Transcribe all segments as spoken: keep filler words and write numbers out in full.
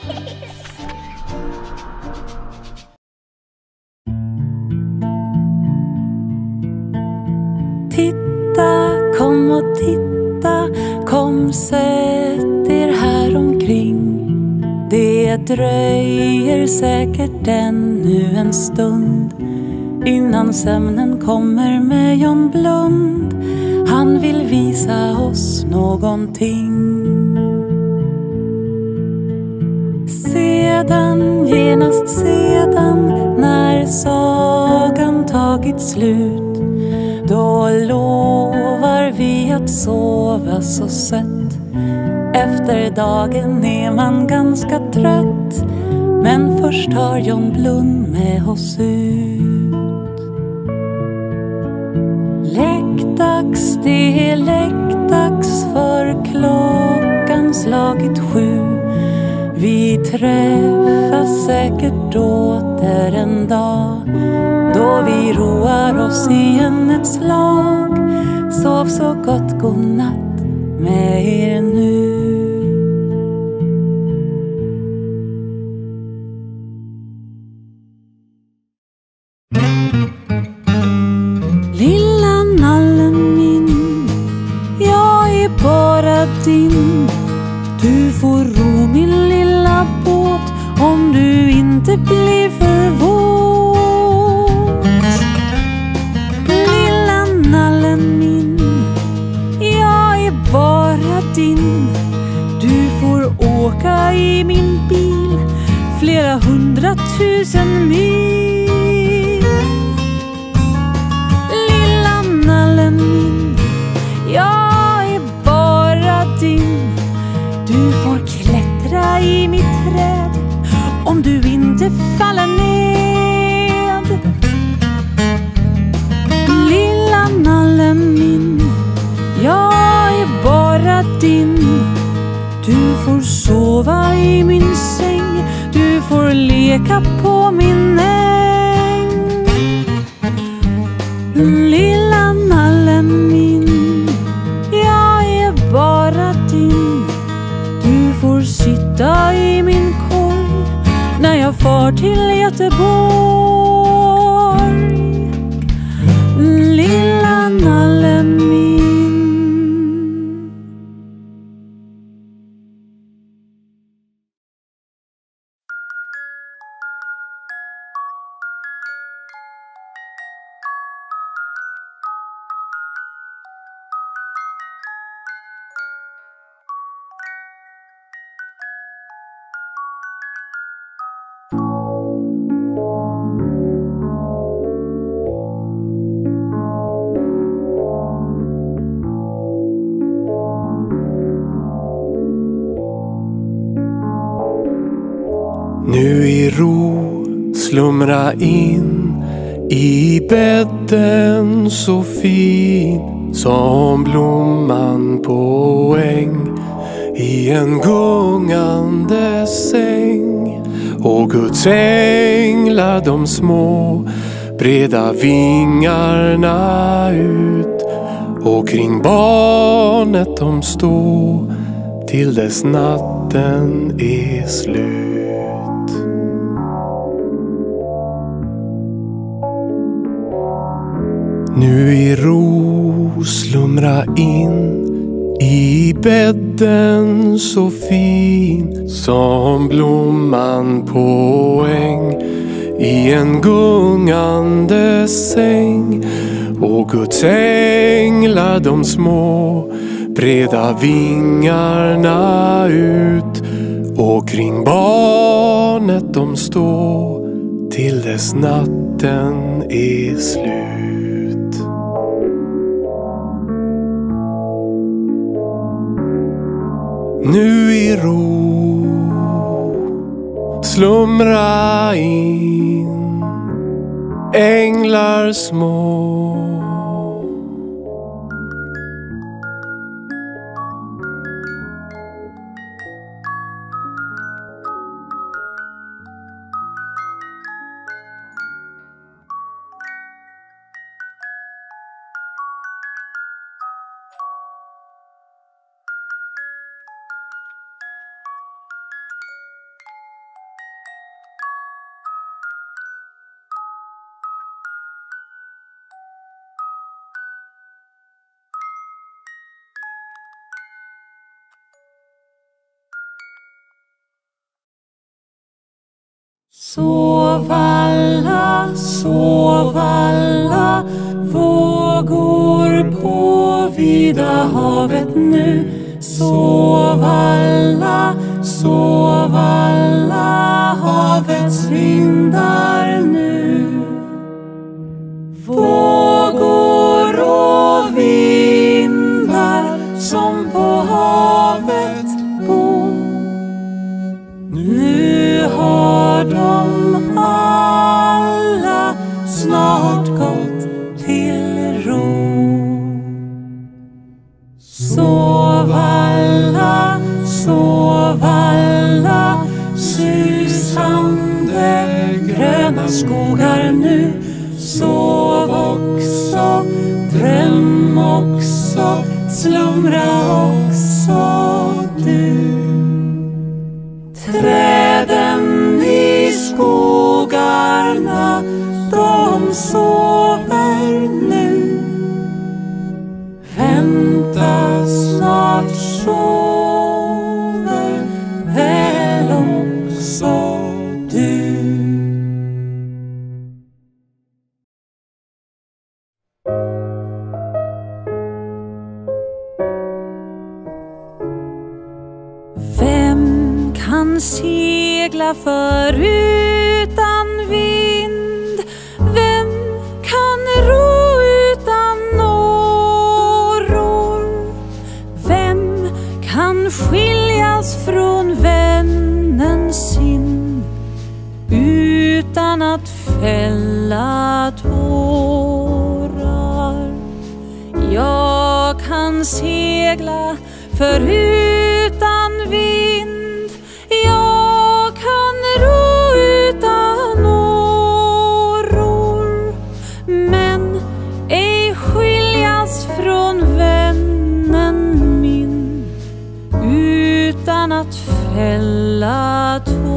Titta, kom och titta, kom sätt er här omkring. Det dröjer säkert ännu en stund innan sömnen kommer med John Blund. Han vill visa oss någonting. Sedan, genast sedan, när sagan tagit slut, då lovar vi att sova så sött. Efter dagen är man ganska trött, men först tar John Blund med oss ut. Läggdags, det är läggdags, för klockan slagit sju. Vi träffas säkert åter en dag, då vi roar oss igen ett slag. Sov så gott, godnatt med er nu. Lilla nallen min, jag är bara din. Du får ro min lilla båt om du inte blir för våt. Lilla nallen min, jag är bara din. Du får åka i min bil flera hundratusen mil. Lilla nallen min, jag är bara din. Du får klättra i mitt träd om du inte faller ned. Lilla nallen min, jag är bara din. Du får sova i min säng, du får leka på min äng. Lilla nallen min, jag är bara din. Du får sitta i min korg när jag far till Göteborg. Lilla nallen min. Nu i ro slumra in i bädden så fin som blomman på äng, i en gungande säng. Och Guds änglar de små breda vingarna ut, och kring barnet de stå till dess natten är slut. Nu i ro slumra in i bädden så fin som blomman på äng, i en gungande säng. Och Guds änglar de små breda vingarna ut, och kring barnet de stå till dess natten är slut. Nu i ro slumra in änglar små. Sov alla, sov alla, vågor på vida havet nu. Sov alla, sov alla, havets vindar nu. Vågor och vindar som på havet bor. Nu har de alla snart gått till ro. Sov alla, sov alla, susande gröna skogar nu. Sov också, dröm också, slumra också du. Träden i skogarna, de sover nu. Vänta, snart sover väl också du. Vem kan segla förutan vind? Vem kan ro utan åror? Vem kan skiljas från vännen sin utan att fälla tårar? Jag kan segla förutan vind, jag kan ro utan åror, men ej skiljas från vännen min utan att fälla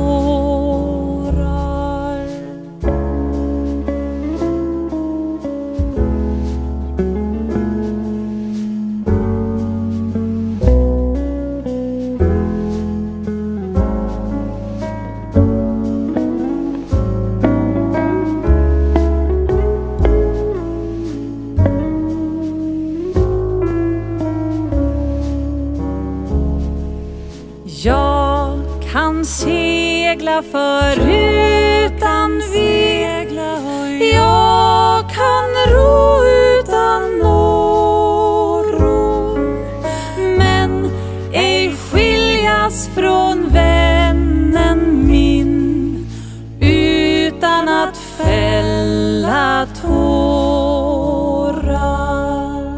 tårar. Jag kan segla förutan vind, jag kan ro utan åror, men ej skiljas från vännen min utan att fälla tårar.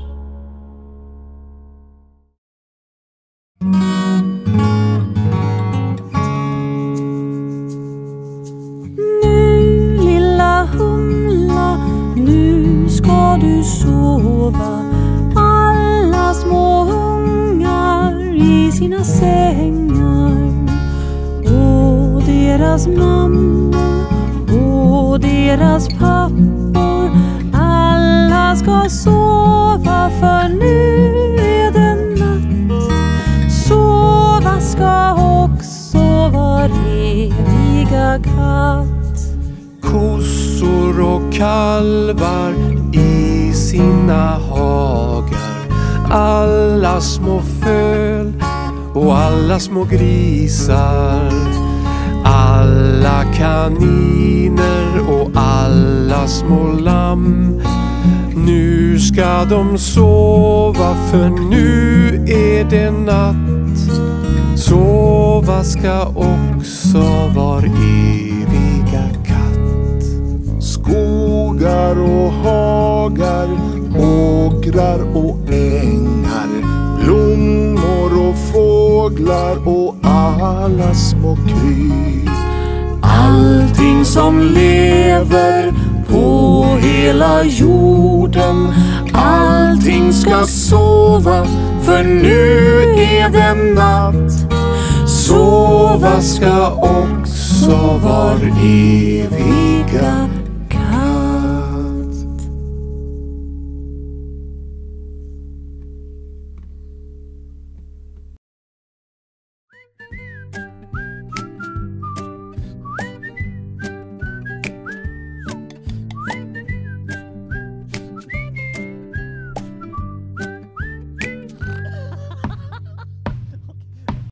Du sova, alla små ungar i sina sängar, och deras mammor och deras pappor, alla ska sova, för nu är det natt. Sova ska också var eviga katt. Kossor och kalvar i sina hagar, alla små föl och alla små grisar, alla kaniner och alla små lamm. Nu ska de sova, för nu är det natt. Sova ska också var eviga katt. Skogar och hagar, åkrar och ängar, blommor och fåglar och alla små kryp. Allting som lever på hela jorden, allting ska sova, för nu är det natt. Sova ska också var eviga